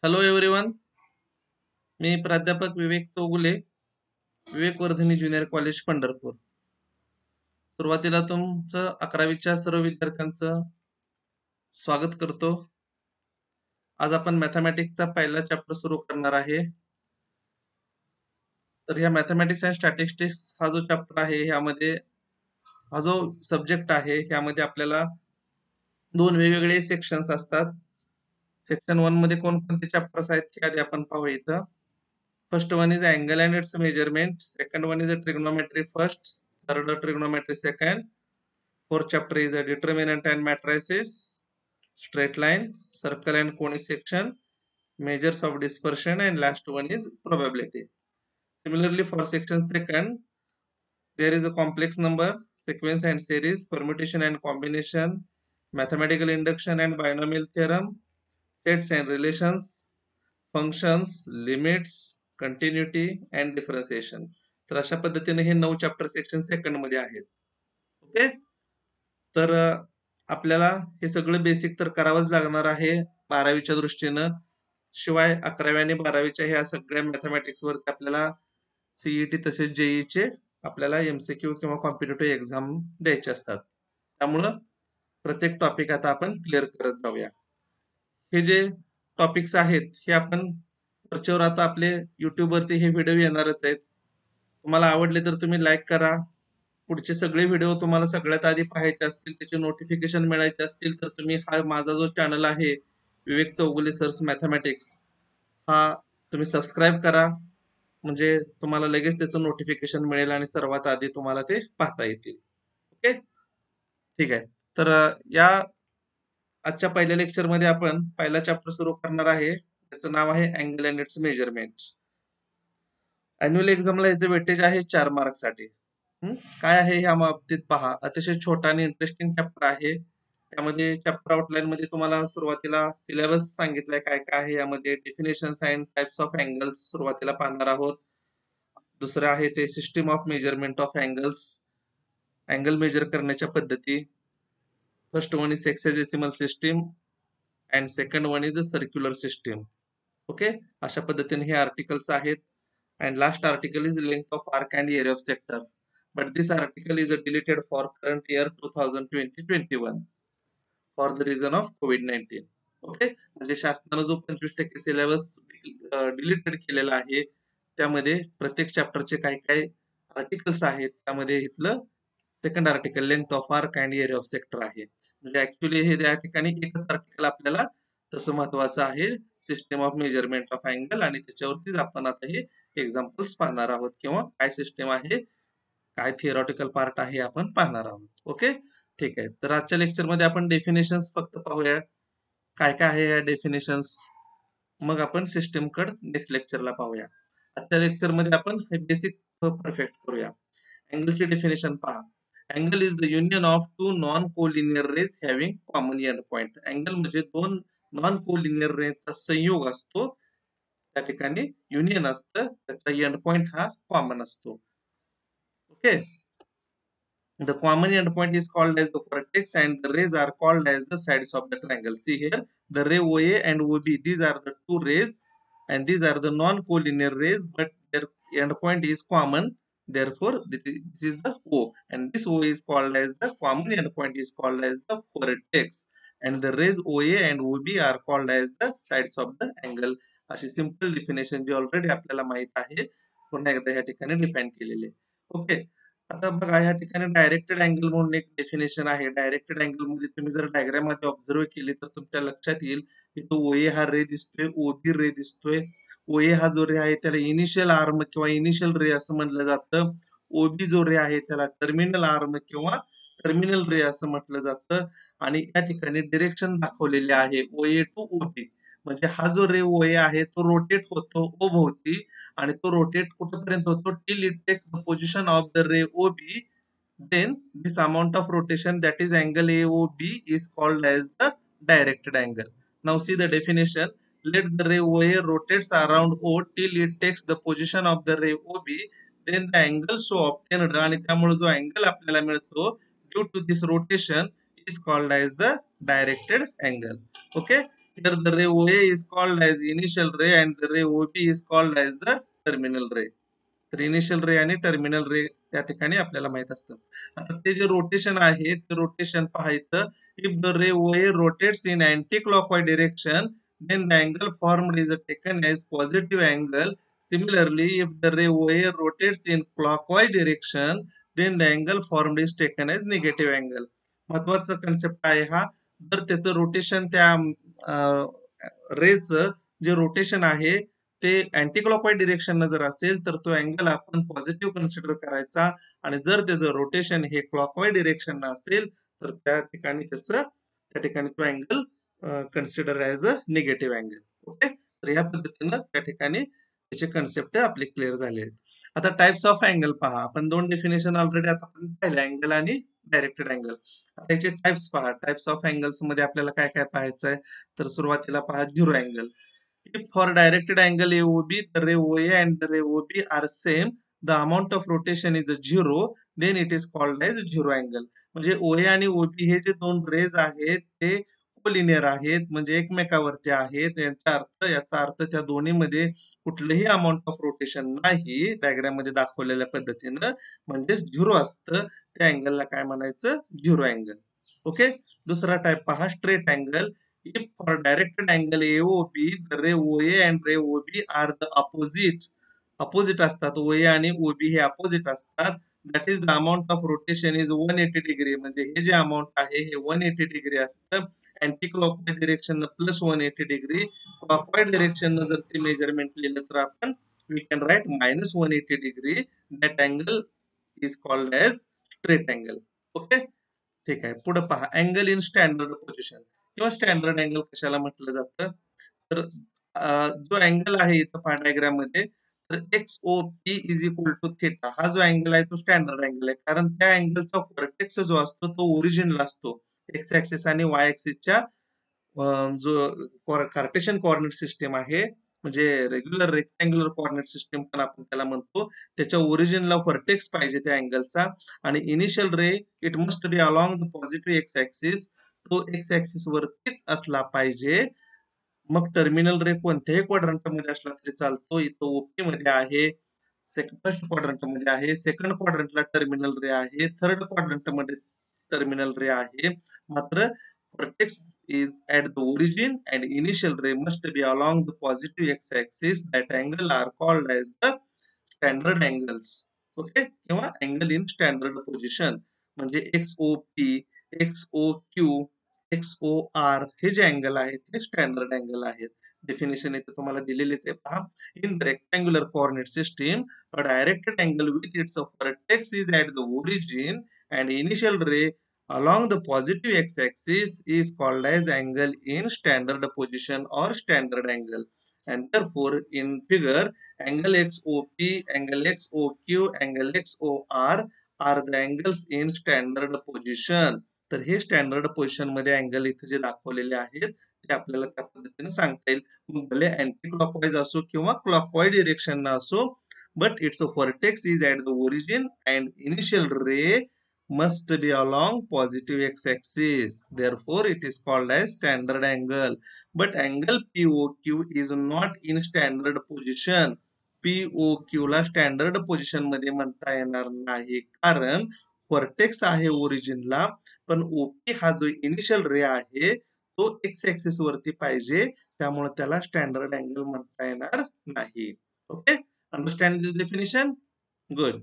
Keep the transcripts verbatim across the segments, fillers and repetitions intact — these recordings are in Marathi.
Hello everyone. मी प्राध्यापक विवेक चौगुले, विवेक वर्धिनी ज्युनियर कॉलेज पंढरपूर. सुरुवातीला तुमचं अकरावीच्या सर्व विद्यार्थ्यांचं स्वागत करतो. आज आपण मॅथमॅटिक्सचा पहिला चॅप्टर सुरू करणार आहे. तर ह्या मॅथमॅटिक्स अँड स्टॅटिस्टिक्स हा जो चॅप्टर आहे, ह्यामध्ये हा जो सब्जेक्ट आहे, ह्यामध्ये आपल्याला दोन वेगवेगळे सेक्शन्स असतात. सेक्शन वन मध्ये कोणकोणते चॅप्टर्स आहेत ते आधी आपण पाहू. इथं first one is angle and its measurement, second one is a trigonometry first, third trigonometry second, fourth chapter is a determinant and matrices, straight line, circle and conic section, measures of dispersion, and last one is probability. Similarly, for section second, there is a complex number, sequence and series, permutation and combination, mathematical induction and binomial theorem, sets and relations, functions, limits, continuity and differentiation. तर अशा पद्धतीने हे नऊ चॅप्टर सेक्शन सेकंड मध्ये आहेत. ओके, तर आपल्याला हे सगळं बेसिक तर करावंच लागणार आहे बारावीच्या दृष्टीनं. शिवाय अकरावी आणि बारावीच्या ह्या सगळ्या मॅथमॅटिक्स वरती आपल्याला सीईटी तसेच जेईचे आपल्याला एमसीक्यू किंवा कॉम्पिटेटिव्ह एक्झाम द्यायचे असतात. त्यामुळं प्रत्येक टॉपिक आता आपण क्लिअर करत जाऊया. हे जे टॉपिक्स आहेत हे आपण वरच्यावर आता आपले युट्यूब वरती हे व्हिडिओ येणारच आहेत. तुम्हाला आवडले तर तुम्ही लाईक करा. पुढचे सगळे व्हिडिओ तुम्हाला सगळ्यात आधी पाहायचे असतील, त्याचे नोटिफिकेशन मिळायचे असतील तर तुम्ही हा माझा जो चॅनल आहे विवेक चौगुले सर्स मॅथमॅटिक्स, हा तुम्ही सबस्क्राईब करा. म्हणजे तुम्हाला लगेच त्याचं नोटिफिकेशन मिळेल आणि सर्वात आधी तुम्हाला ते पाहता येतील. ओके, ठीक आहे. तर या आजच्या पहिल्या लेक्चर मध्ये आपण पहिला चॅप्टर सुरू करणार आहे. त्याचं नाव आहे angle and its measurement. Annual एक्झामला याचे वेटेज आहे चार मार्क साठी. काय आहे ह्या बाबतीत पहा. अतिशय छोटा आणि इंटरेस्टिंग चॅप्टर आहे. त्यामध्ये चॅप्टर आउटलाईन मध्ये तुम्हाला सुरुवातीला सिलेबस सांगितलाय काय काय आहे यामध्ये. Definitions and types of angles सुरुवातीला पाहणार आहोत. दुसरं आहे ते system of measurement of angles, angle measure करण्याच्या पद्धती. First one is hexadecimal system and second one is a circular system. Okay, अशा पद्धतीने हे आर्टिकल्स आहेत. And last article is length of arc and area of sector. But this article is deleted for current year twenty twenty twenty-one for the reason of Covid nineteen. Okay, म्हणजे शासनानं जो पंचवीस टक्के सिलेबस डिलीटेड केलेला आहे त्यामध्ये प्रत्येक चॅप्टरचे काही काही आर्टिकल्स आहेत. त्यामध्ये इथलं second article length of arc and area of sector आहे. म्हणजे ऍक्च्युली हे त्या ठिकाणी एकच आर्टिकल आपल्याला तसं महत्वाचं आहे, system of measurement of angle, आणि त्याच्यावरतीच आपण आता हे एक्झाम्पल्स पाहणार आहोत किंवा काय सिस्टम आहे, काय थिअरॉटिकल पार्ट आहे आपण पाहणार आहोत. ओके, ठीक आहे. तर आजच्या लेक्चर मध्ये आपण डेफिनेशन्स फक्त पाहूया काय काय आहे या डेफिनेशन्स, मग आपण सिस्टम कड नेक्स्ट लेक्चरला पाहूया. आजच्या लेक्चर मध्ये आपण हे बेसिक परफेक्ट करूया. अँगलची डेफिनेशन पहा. Angle is the union of two non collinear rays having common end point. Angle म्हणजे दोन नॉन कोलिनियर रेजचा संयोग असतो, त्या ठिकाणी युनियन असतं, त्याचा एंड पॉइंट हा कॉमन असतो. Okay, the common end point is called as the vertex and the rays are called as the sides of the triangle. See here, the ray O A and O B, these are the two rays and these are the non-collinear rays, but their end point is common. Therefore, this is the O, and this O is called as the common end point is called as the vertex, and the rays O A and O B are called as the sides of the angle. अशी सिंपल डेफिनेशन जी ऑलरेडी आपल्याला माहित आहे, पुन्हा एकदा या ठिकाणी डिफाइन केलेली. ओके, आता बघा या ठिकाणी डायरेक्टेड अँगल म्हणून एक डेफिनेशन आहे. डायरेक्टेड अँगल मध्ये तुम्ही जर डायग्राम मध्ये ऑब्झर्व केली तर तुमच्या लक्षात येईल की तो ओए हा रे दिसतोय, ओबी रे दिसतोय. ओए हा जो रे आहे त्याला इनिशियल आर्म किंवा इनिशियल रे असं म्हटलं जातं. ओबी जो रे आहे त्याला टर्मिनल आर्म किंवा टर्मिनल रे असं म्हटलं जातं. आणि या ठिकाणी डिरेक्शन दाखवलेले आहे ओए टू ओबी. म्हणजे हा जो रे ओए आहे तो रोटेट होतो ओ भोवती, आणि तो रोटेट कुठपर्यंत होतो till it takes the position of the ray O B. Then this amount of rotation that is angle A O B is called as the directed angle. Now see the definition. Let the ray O A rotates around O till it takes the position of the ray O B. Then the angle so obtained, आणि त्यामुळे जो अँगल आपल्याला मिळतो due to this rotation is called as the directed angle. Okay, Here the ray O A is called as initial ray and the ray O B is called as the terminal ray. तर इनिशियल रे आणि टर्मिनल रे त्या ठिकाणी आपल्याला माहित असतं. आता ते जे रोटेशन आहे ते रोटेशन पाहायचं. If the ray O A rotates in anti-clockwise direction, then the angle formed is taken as positive angle. Similarly, if the ray O A rotates in clockwise direction, then the angle formed is taken as negative angle. महत्वाचा कन्सेप्ट आहे हा. जर त्याचं रोटेशन त्या रेचं जे रोटेशन आहे ते अँटी क्लॉकवाईज डिरेक्शन जर असेल तर तो अँगल आपण पॉझिटिव्ह कन्सिडर करायचा आणि जर त्याचं रोटेशन हे क्लॉकवाईज डिरेक्शन असेल तर त्या ठिकाणी त्याचं त्या ठिकाणी तो angle consider as a negative angle. Okay, तर या पद्धतीनं त्या ठिकाणी त्याचे कन्सेप्ट आपले क्लिअर झाले आहेत. आता टाइप्स ऑफ अँगल पहा. आपण दोन डेफिनेशन ऑलरेडी आता पाहिले, अँगल आणि डायरेक्टेड अँगल. आता याचे टाइप्स पहा. टाइप्स ऑफ अँगल्स मध्ये आपल्याला काय काय पाहायचं आहे, तर सुरुवातीला पहा zero angle. If for directed angle A O B, the ray O A and the ray O B are same, the amount of rotation is zero, then it is called as zero angle. म्हणजे O A आणि O B हे जे दोन रेज आहेत ते कोलिनियर आहेत, म्हणजे एकमेकावरती आहेत. याचा अर्थ याचा अर्थ त्या दोन्हीमध्ये कुठलंही अमाऊंट ऑफ रोटेशन नाही डायग्राम मध्ये दाखवलेल्या पद्धतीनं, म्हणजे झिरो असतं. त्या अँगलला काय म्हणायचं, झिरो अँगल. ओके, दुसरा टाइप पहा straight angle. If for directed angle A O B, the ray O A and ray O B are the opposite, opposite असतात. O A आणि O B हे opposite असतात. That is the amount of rotation is one eighty degree. म्हणजे हे जे अमाऊंट आहे हे one eighty degree असतं. Anti clockwise direction plus one eighty degree. Clockwise direction जर ते मेजरमेंट लिहिलं तर आपण we can write minus one eighty degree. That angle is called as straight angle. Okay, ठीक आहे. पुढे पहा अँगल इन स्टँडर्ड पोझिशन किंवा स्टँडर्ड अँगल कशाला म्हटलं जातं, तर जो अँगल आहे इथं पहा डायग्राम मध्ये, तर X O P is equal to theta. हा जो अँगल आहे तो स्टँडर्ड अँगल आहे, कारण त्या अँगलचा व्हर्टेक्स जो असतो तो ओरिजिनला असतो. एक्स ऍक्सिस आणि वाय ऍक्सिसच्या जो कार्टेशियन कोऑर्डिनेट सिस्टीम आहे, म्हणजे रेग्युलर रेक्टँग्युलर कोऑर्डिनेट सिस्टीम पण आपण त्याला म्हणतो, त्याच्या ओरिजिनला व्हर्टेक्स पाहिजे त्या अँगलचा. आणि initial ray it must be along the positive X axis, तो एक्स ऍक्सिस वरतीच असला पाहिजे. मग टर्मिनल रे कोणत्याही क्वाड्रंट मध्ये असला तरी चालतो. इथं ओपी मध्ये आहे, फर्स्ट क्वाड्रंट मध्ये आहे, सेकंड क्वाड्रंटला टर्मिनल रे आहे, थर्ड क्वाड्रंट मध्ये टर्मिनल रे आहे. मात्र vertex is at the origin and initial ray must be along the positive x axis. That angle are called as the standard angles. Okay, किंवा अँगल इन स्टँडर्ड पोझिशन. म्हणजे X O P, x O Q, x ओ आर हे जे अँगल आहेत ते स्टँडर्ड अँगल आहेत. डेफिनेशन इथे तुम्हाला दिलेलीच आहे पहा. In the rectangular coordinate system a directed angle with its vertex is at the origin and initial ray along the positive x-axis is called as angle in standard position or standard angle. And therefore, in figure, angle X O P, angle X O Q, angle X O R are the angles in standard position. तर हे स्टँडर्ड पोझिशन मध्ये अँगल इथे जे दाखवलेले आहेत ते आपल्याला त्या पद्धतीने सांगता येईल. मग भले अँटी क्लॉकवाईज असो किंवा क्लॉकवाईज डिरेक्शन असो, but its vertex is at the origin and initial ray must be along positive x-axis. Therefore, it is called as standard angle. But angle P O Q is not in standard position. P O Q ला स्टँडर्ड पोझिशन मध्ये म्हणता येणार नाही, कारण व्हर्टेक्स आहे ओरिजिनला, पण ओपी हा जो इनिशियल रे आहे तो एक्स ऍक्सिस वरती पाहिजे, त्यामुळे त्याला स्टँडर्ड अँगल म्हणता येणार नाही. Okay, understand this definition? Good.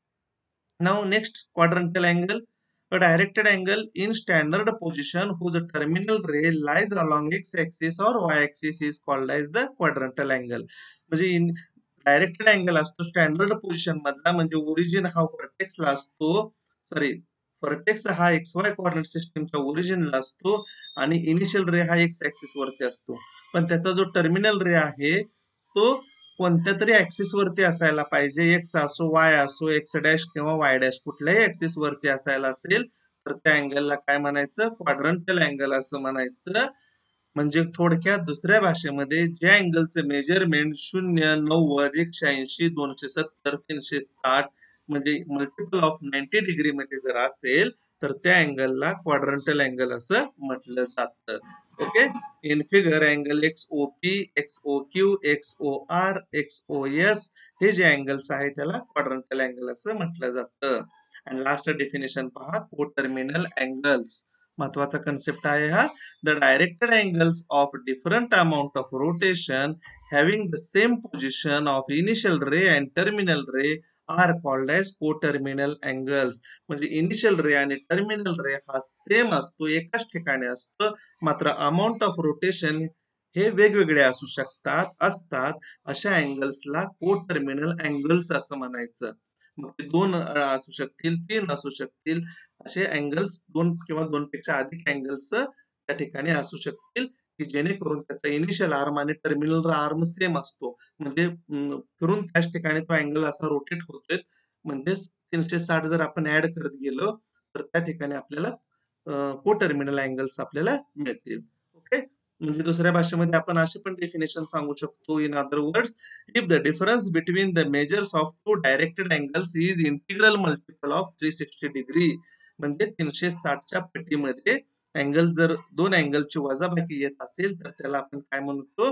Now next, quadrantal angle. A directed angle in standard position whose terminal ray lies along x-axis or y-axis is called as the quadrantal angle. म्हणजे in डायरेक्टेड अँगल असतो स्टँडर्ड पोझिशन मधला, म्हणजे ओरिजिन हा व्हर्टेक्सला असतो, सॉरी व्हर्टेक्स हा एक्स वाय कोऑर्डिनेट सिस्टीमच्या ओरिजिनला असतो आणि इनिशियल रे हा एक्स ऍक्सिस वरती असतो. पण त्याचा जो टर्मिनल रे आहे तो कोणत्या तरी ऍक्सिस वरती असायला पाहिजे. एक्स असो, वाय असो, एक्स डॅश किंवा वाय डॅश कुठल्याही ऍक्सिस वरती असायला असेल तर त्या अँगलला काय म्हणायचं, क्वाड्रंटल अँगल असं म्हणायचं. म्हणजे थोडक्यात दुसऱ्या भाषेमध्ये ज्या अँगलचे मेजरमेंट शून्य, नव्वद, एकशे ऐंशी, दोनशे सत्तर, तीनशे साठ म्हणजे मल्टिपल ऑफ नाईन्टी डिग्री मध्ये जर असेल तर त्या अँगलला क्वाड्रंटल अँगल असं म्हटलं जातं. Okay. In figure angle x O P, x O Q, x O r, x o s हे जे अँगल्स आहेत त्याला क्वाड्रंटल अँगल असं म्हटलं जातं. आणि लास्ट डेफिनेशन पहा, कोटर्मिनल अँगल्स. महत्वाचा कन्सेप्ट आहे हा. The directed angles of different amount of rotation having the same position of initial ray and terminal ray are called as coterminal angles. म्हणजे इनिशियल रे आणि टर्मिनल रे हा सेम असतो, एकाच ठिकाणी असतो, मात्र अमाऊंट ऑफ रोटेशन हे वेगवेगळे असू शकतात असतात. अशा अँगल्सला कोटर्मिनल अँगल्स असं म्हणायचं. मग ते दोन असू शकतील, तीन असू शकतील, असे अँगल्स दोन किंवा दोन पेक्षा अधिक अँगल्स त्या ठिकाणी असू शकतील की जेणेकरून त्याचा इनिशियल आर्म आणि टर्मिनल आर्म सेम असतो. म्हणजे फिरून त्याच ठिकाणी तो अँगल असा रोटेट होतोय. म्हणजे तीनशे साठ जर आपण ऍड करत गेलो तर त्या ठिकाणी आपल्याला कोटर्मिनल अँगल्स आपल्याला मिळतील. ओके. म्हणजे दुसऱ्या भाषेमध्ये आपण असे पण डेफिनेशन सांगू शकतो. In other words, if the difference between the measures of two directed angles is integral multiple of three sixty degree. म्हणजे तीनशे साठच्या पट्टीमध्ये अँगल जर दोन अँगलची वजाबाकी येत असेल तर त्याला आपण काय म्हणतो,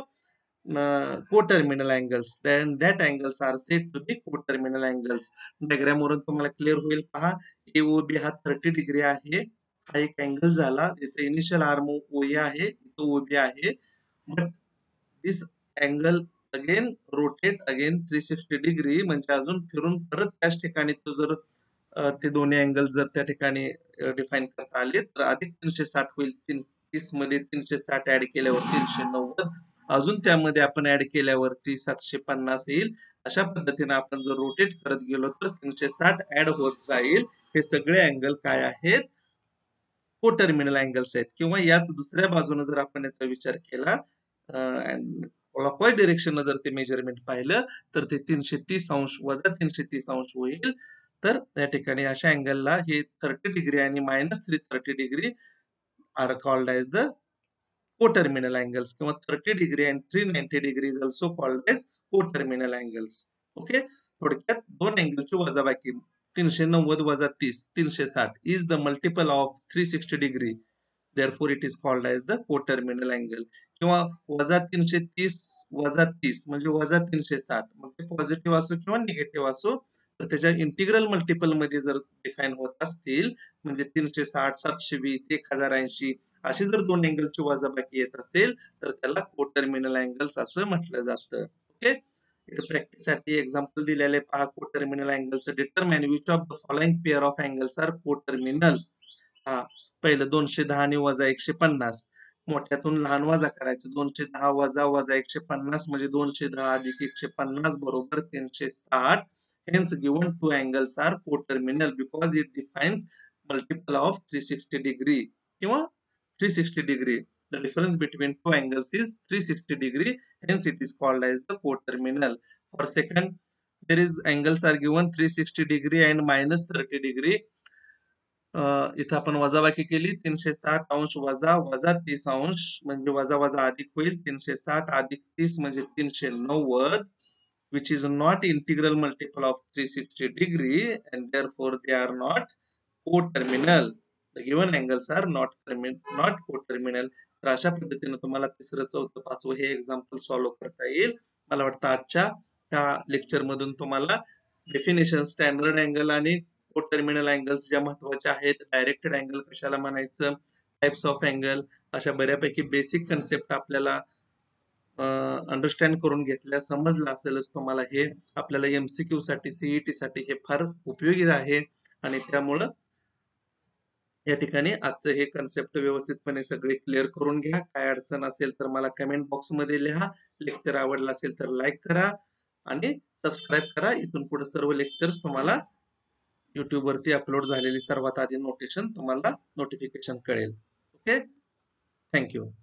coterminal angles. Then that angles are said to be coterminal angles. Diagram वरून तुम्हाला क्लिअर होईल. पहा, ए ओ बी हा थर्टी डिग्री आहे. हा एक अँगल झाला, त्याचा इनिशियल आर्म ओ ए आहे, तो ओ बी आहे. But this angle again rotate again three sixty degree. म्हणजे अजून फिरून परत त्याच ठिकाणी तो जर ते दोन्ही अँगल जर त्या ठिकाणी डिफाईन करता आले तर अधिक तीनशे साठ होईल. तीस मध्ये तीनशे साठ ऍड केल्यावर तीनशे नव्वद, अजून त्यामध्ये आपण ऍड केल्यावरती सातशे पन्नास येईल. अशा पद्धतीने आपण जर रोटेट करत गेलो तर तीनशे साठ ऍड होत जाईल. हे सगळे अँगल काय आहेत, कोटर्मिनल अँगल्स आहेत. किंवा याच दुसऱ्या बाजूने जर आपण याचा विचार केला, क्लॉकवाईज डिरेक्शन जर ते मेजरमेंट पाहिलं तर ते तीनशे तीस अंश वजा तीनशे तीस अंश होईल. तर त्या ठिकाणी अशा अँगलला हे थर्टी डिग्री आणि minus three thirty degree are called as the coterminal angles. किंवा thirty degree and three ninety degree is also called as coterminal angles. Okay. थोडक्यात दोन अँगलची वजाबाकी, तीनशे नव्वद वजा तीस, तीनशे साठ is the multiple of three sixty degree. therefore it is called as the coterminal angle. किंवा वजा तीनशे तीस वजा तीस म्हणजे वजा तीनशे साठ. मग ते पॉझिटिव्ह असो किंवा निगेटिव्ह असो, तर त्याच्या इंटिग्रल मल्टिपल मध्ये जर डिफाईन होत असतील, म्हणजे तीनशे साठ, सातशे वीस, एक हजार ऐंशी अशी जर दोन अँगलची वजाबाकी येत असेल तर त्याला कोटर्मिनल अँगल्स असं म्हटलं जातं. ओके. इथे प्रॅक्टिस साठी एक्झाम्पल दिलेले पहा. कोटर्मिनल अँगलचं determine which of the following pair of angles are coterminal. हा, पहिलं दोनशे दहा आणि वजा एकशे पन्नास. मोठ्यातून लहान वजा करायचं. दोनशे दहा वजा वजा एकशे पन्नास म्हणजे दोनशे दहा अधिक एकशे पन्नास बरोबर तीनशे साठ. Hence given two angles are coterminal because it defines multiple of three sixty degree किंवा three sixty degree. The difference between two angles is three sixty degree. Hence it is called as the coterminal. For second, there is angles are given three sixty degree and minus thirty degree. इथं आपण वजाबाकी केली. तीनशे साठ अंश वजा वजा तीस अंश म्हणजे वजा वजा अधिक होईल. तीनशे साठ अधिक तीस म्हणजे तीनशे नव्वद, which is not integral multiple of three sixty degree and therefore they are not coterminal. The given angles are not not coterminal. तर अशा पद्धतीने तुम्हाला तिसरं चौथं पाचवं हे एक्झाम्पल सॉल्व्ह करता येईल. मला वाटतं आजच्या ह्या लेक्चर मधून तुम्हाला डेफिनेशन, स्टँडर्ड अँगल आणि कोटर्मिनल अँगल्स ज्या महत्वाच्या आहेत, डायरेक्टेड अँगल कशाला म्हणायचं, टाइप्स ऑफ अँगल, अशा बऱ्यापैकी बेसिक कन्सेप्ट आपल्याला अंडरस्टँड करून घेतल्या, समजलं असेलच तुम्हाला. हे आपल्याला एमसीक्यू साठी, सीईटी साठी हे फार उपयोगी आहे. आणि त्यामुळं या ठिकाणी आजचं हे कन्सेप्ट व्यवस्थितपणे सगळे क्लिअर करून घ्या. काय अडचण असेल तर मला कमेंट बॉक्स मध्ये लिहा. लेक्चर आवडला असेल तर लाईक करा आणि सबस्क्राईब करा. इथून पुढे सर्व लेक्चर्स तुम्हाला युट्यूब वरती अपलोड झालेली सर्वात आधी नोटिफिकेशन तुम्हाला नोटिफिकेशन कळेल. ओके. थँक्यू.